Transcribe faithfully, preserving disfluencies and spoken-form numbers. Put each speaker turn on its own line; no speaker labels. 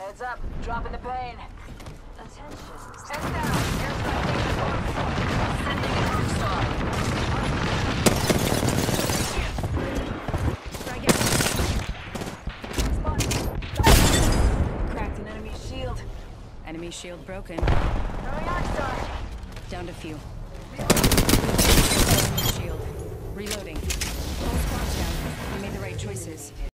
Heads up, dropping the pain. Attention. Heads down. Airstrike taking forward. Sending in Arc Star. Strike out. Cracked an enemy shield.
Enemy shield broken.
Throwing Arc Star.
Down to few.
Reloading.
Shield. Reloading. Whole squad's down. We made the right choices.